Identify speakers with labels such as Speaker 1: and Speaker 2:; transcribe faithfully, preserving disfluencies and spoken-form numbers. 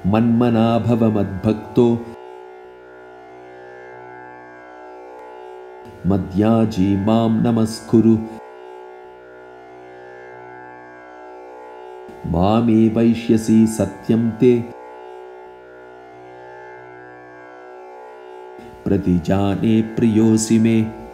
Speaker 1: मन्मना भव मद्भक्तो मद्याजी मां नमस्कुरु। मामे वैष्यसि सत्यं ते प्रतिजाने प्रियोऽसि मे।